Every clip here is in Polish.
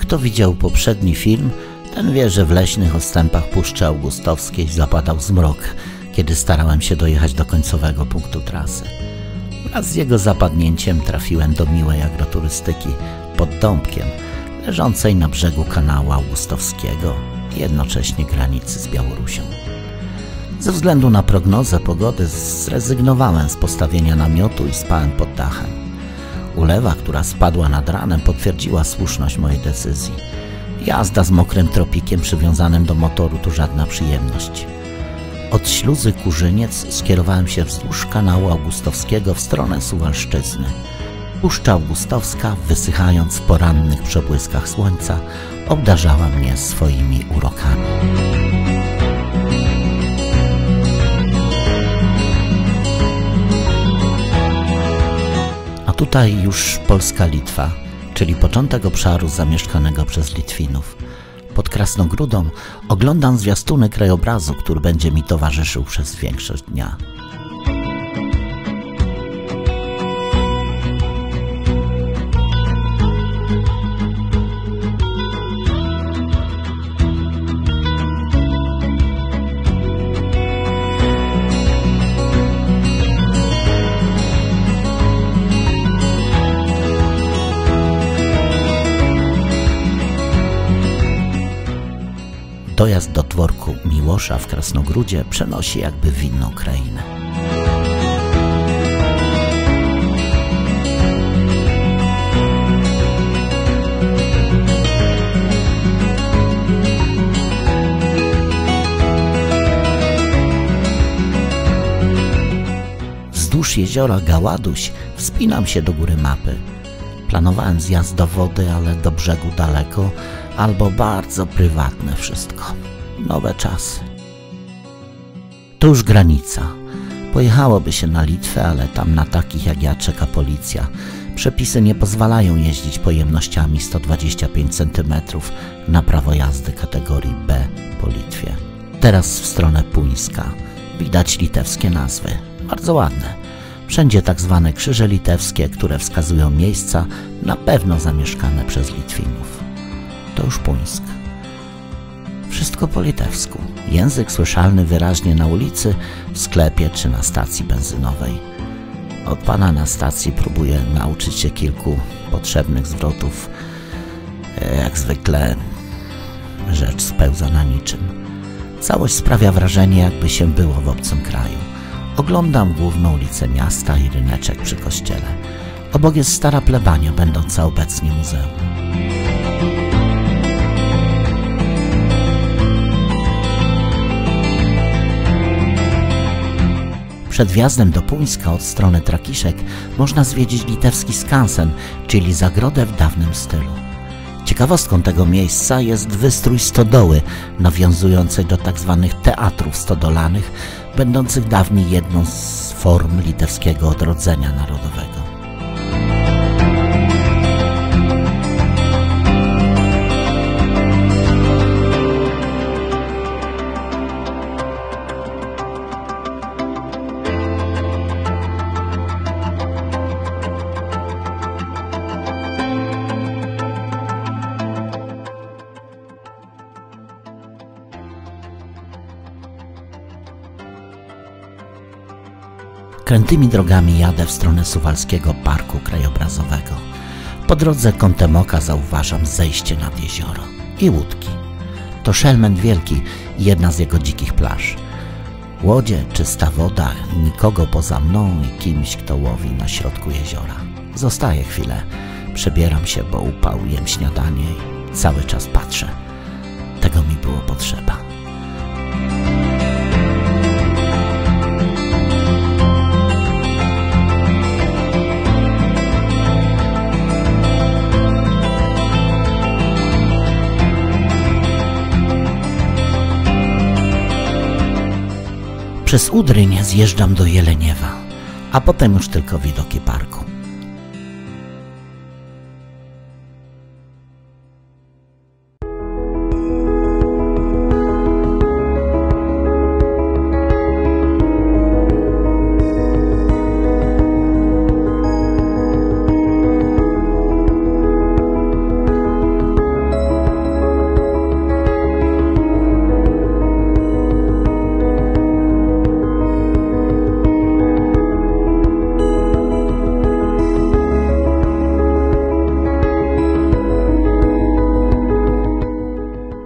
Kto widział poprzedni film, ten wie, że w leśnych odstępach Puszczy Augustowskiej zapadał zmrok, kiedy starałem się dojechać do końcowego punktu trasy. Wraz z jego zapadnięciem trafiłem do miłej agroturystyki pod Dąbkiem, leżącej na brzegu kanału Augustowskiego i jednocześnie granicy z Białorusią. Ze względu na prognozę pogody zrezygnowałem z postawienia namiotu i spałem pod dachem. Ulewa, która spadła nad ranem, potwierdziła słuszność mojej decyzji. Jazda z mokrym tropikiem przywiązanym do motoru to żadna przyjemność. Od śluzy Kurzyniec skierowałem się wzdłuż kanału Augustowskiego w stronę Suwalszczyzny. Puszcza Augustowska, wysychając w porannych przebłyskach słońca, obdarzała mnie swoimi urokami. A tutaj już Polska-Litwa, czyli początek obszaru zamieszkanego przez Litwinów. Pod Krasnogródą oglądam zwiastuny krajobrazu, który będzie mi towarzyszył przez większość dnia. Dojazd do dworku Miłosza w Krasnogródzie przenosi jakby w inną krainę. Wzdłuż jeziora Gaładuś wspinam się do góry mapy. Planowałem zjazd do wody, ale do brzegu daleko, albo bardzo prywatne wszystko. Nowe czasy. To już granica. Pojechałoby się na Litwę, ale tam na takich jak ja czeka policja. Przepisy nie pozwalają jeździć pojemnościami 125 cm na prawo jazdy kategorii B po Litwie. Teraz w stronę Puńska. Widać litewskie nazwy. Bardzo ładne. Wszędzie tak zwane krzyże litewskie, które wskazują miejsca na pewno zamieszkane przez Litwinów. To już Puńsk. Wszystko po litewsku. Język słyszalny wyraźnie na ulicy, w sklepie czy na stacji benzynowej. Od pana na stacji próbuję nauczyć się kilku potrzebnych zwrotów. Jak zwykle rzecz spełza na niczym. Całość sprawia wrażenie, jakby się było w obcym kraju. Oglądam główną ulicę miasta i ryneczek przy kościele. Obok jest stara plebania, będąca obecnie muzeum. Przed wjazdem do Puńska od strony Trakiszek można zwiedzić litewski skansen, czyli zagrodę w dawnym stylu. Ciekawostką tego miejsca jest wystrój stodoły, nawiązującej do tzw. teatrów stodolanych, będących dawniej jedną z form litewskiego odrodzenia narodowego. Krętymi drogami jadę w stronę Suwalskiego Parku Krajobrazowego. Po drodze kątem oka zauważam zejście nad jezioro i łódki. To Szelment Wielki i jedna z jego dzikich plaż. Łodzie, czysta woda, nikogo poza mną i kimś, kto łowi na środku jeziora. Zostaję chwilę, przebieram się, bo upał, jem śniadanie i cały czas patrzę. Tego mi było potrzeba. Przez Udryń zjeżdżam do Jeleniewa, a potem już tylko widoki parku.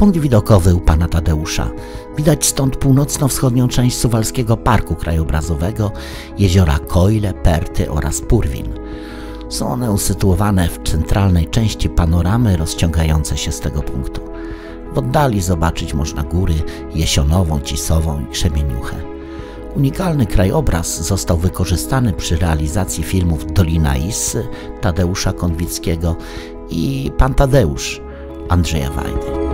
Punkt widokowy u pana Tadeusza. Widać stąd północno-wschodnią część Suwalskiego Parku Krajobrazowego, jeziora Kojle, Perty oraz Purwin. Są one usytuowane w centralnej części panoramy rozciągające się z tego punktu. W oddali zobaczyć można góry Jesionową, Cisową i Krzemieniuchę. Unikalny krajobraz został wykorzystany przy realizacji filmów Dolina Issy Tadeusza Konwickiego i Pan Tadeusz Andrzeja Wajdy.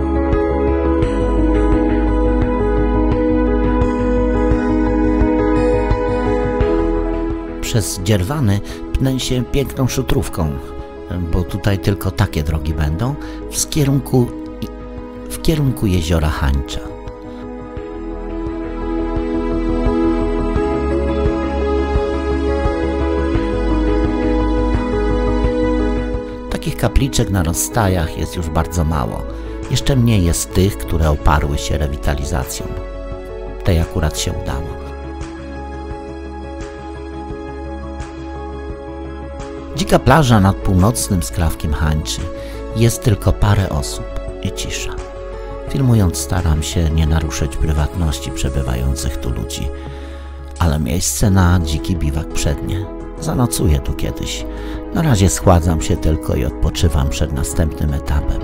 Przez Dzierwany pnę się piękną szutrówką, bo tutaj tylko takie drogi będą, w kierunku jeziora Hańcza. Takich kapliczek na rozstajach jest już bardzo mało. Jeszcze mniej jest tych, które oparły się rewitalizacją. Tej akurat się udało. Dzika plaża nad północnym skrawkiem Hańczy. Jest tylko parę osób i cisza. Filmując staram się nie naruszyć prywatności przebywających tu ludzi, ale miejsce na dziki biwak przednie. Zanocuję tu kiedyś. Na razie schładzam się tylko i odpoczywam przed następnym etapem.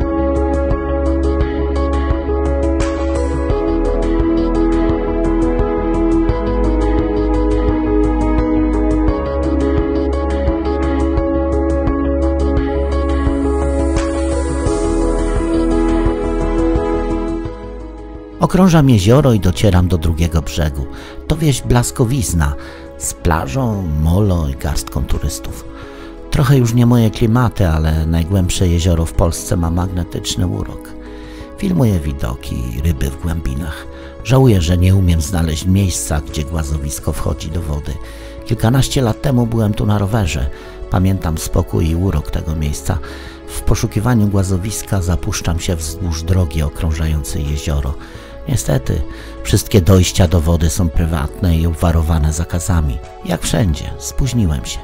Okrążam jezioro i docieram do drugiego brzegu. To wieś Blaskowizna z plażą, molo i garstką turystów. Trochę już nie moje klimaty, ale najgłębsze jezioro w Polsce ma magnetyczny urok. Filmuję widoki i ryby w głębinach. Żałuję, że nie umiem znaleźć miejsca, gdzie głazowisko wchodzi do wody. Kilkanaście lat temu byłem tu na rowerze. Pamiętam spokój i urok tego miejsca. W poszukiwaniu głazowiska zapuszczam się wzdłuż drogi okrążającej jezioro. Niestety, wszystkie dojścia do wody są prywatne i obwarowane zakazami. Jak wszędzie, spóźniłem się.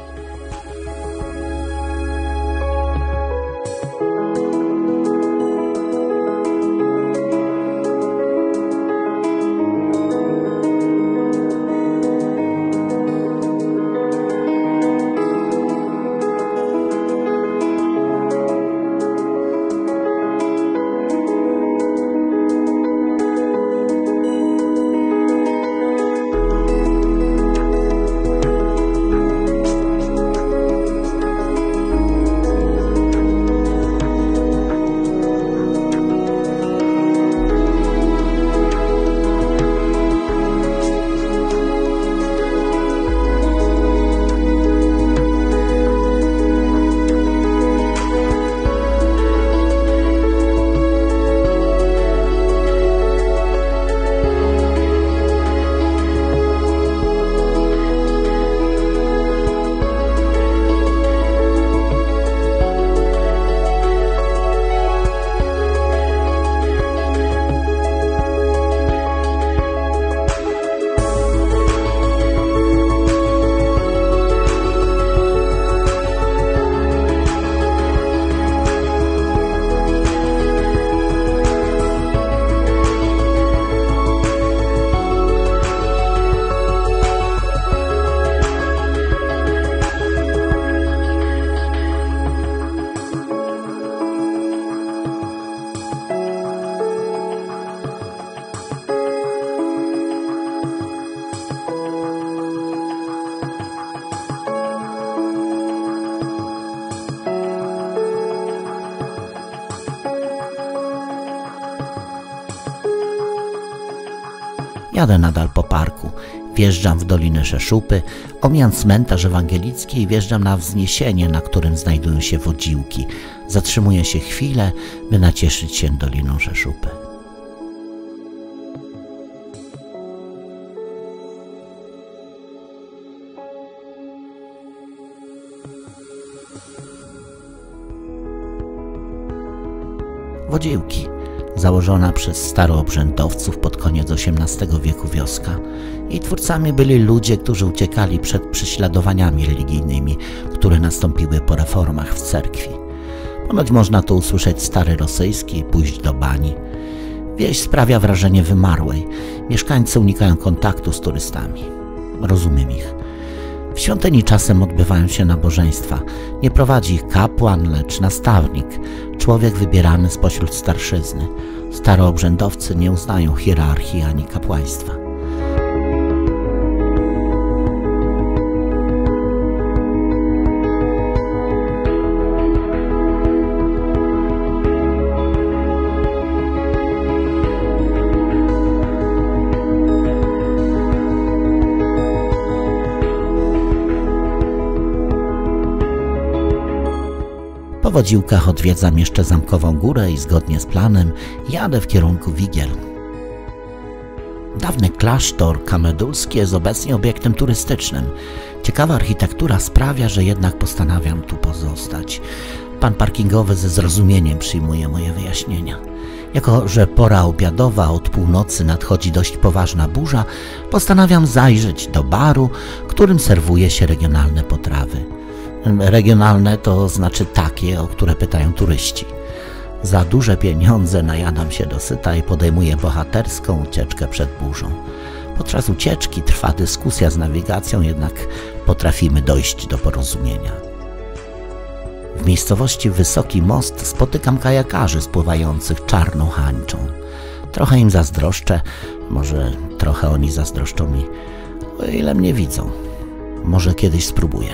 Jadę nadal po parku, wjeżdżam w Dolinę Szeszupy, omijam cmentarz ewangelicki i wjeżdżam na wzniesienie, na którym znajdują się wodziłki. Zatrzymuję się chwilę, by nacieszyć się Doliną Szeszupy. Wodziłki. Założona przez staroobrzędowców pod koniec XVIII wieku wioska. Jej twórcami byli ludzie, którzy uciekali przed prześladowaniami religijnymi, które nastąpiły po reformach w cerkwi. Ponoć można tu usłyszeć stary rosyjski i pójść do bani. Wieś sprawia wrażenie wymarłej. Mieszkańcy unikają kontaktu z turystami. Rozumiem ich. W świątyni czasem odbywają się nabożeństwa. Nie prowadzi ich kapłan, lecz nastawnik, człowiek wybierany spośród starszyzny. Staroobrzędowcy nie uznają hierarchii ani kapłaństwa. Po wodziłkach odwiedzam jeszcze Zamkową Górę i zgodnie z planem jadę w kierunku Wigiel. Dawny klasztor kamedulski jest obecnie obiektem turystycznym. Ciekawa architektura sprawia, że jednak postanawiam tu pozostać. Pan parkingowy ze zrozumieniem przyjmuje moje wyjaśnienia. Jako że pora obiadowa, od północy nadchodzi dość poważna burza, postanawiam zajrzeć do baru, którym serwuje się regionalne potrawy. Regionalne to znaczy takie, o które pytają turyści. Za duże pieniądze najadam się dosyta i podejmuję bohaterską ucieczkę przed burzą. Podczas ucieczki trwa dyskusja z nawigacją, jednak potrafimy dojść do porozumienia. W miejscowości Wysoki Most spotykam kajakarzy spływających czarną hańczą. Trochę im zazdroszczę, może trochę oni zazdroszczą mi, o ile mnie widzą. Może kiedyś spróbuję.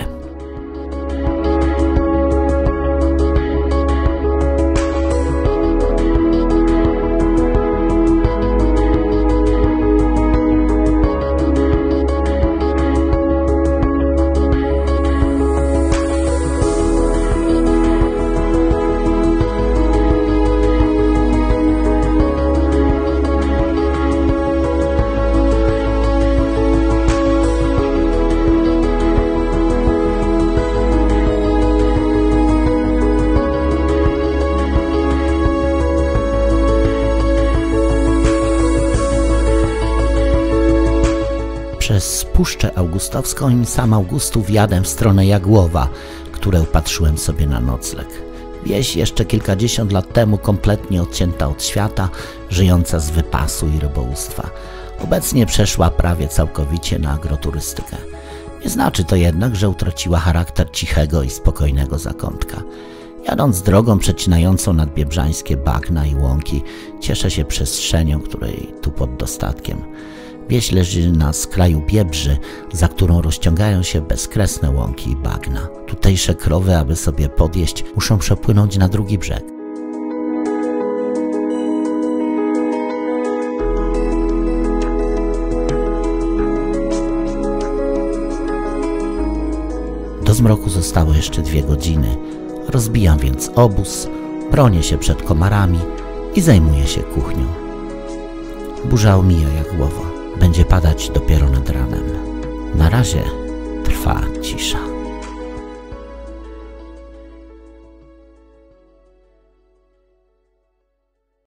Przez Puszczę Augustowską i sam Augustów jadę w stronę Jagłowa, które upatrzyłem sobie na nocleg. Wieś jeszcze kilkadziesiąt lat temu kompletnie odcięta od świata, żyjąca z wypasu i rybołówstwa. Obecnie przeszła prawie całkowicie na agroturystykę. Nie znaczy to jednak, że utraciła charakter cichego i spokojnego zakątka. Jadąc drogą przecinającą nadbiebrzańskie bagna i łąki, cieszę się przestrzenią, której tu pod dostatkiem. Wieś leży na skraju Biebrzy, za którą rozciągają się bezkresne łąki i bagna. Tutejsze krowy, aby sobie podjeść, muszą przepłynąć na drugi brzeg. Do zmroku zostało jeszcze 2 godziny. Rozbijam więc obóz, bronię się przed komarami i zajmuję się kuchnią. Burza omija Jagłowo. Będzie padać dopiero nad ranem. Na razie trwa cisza.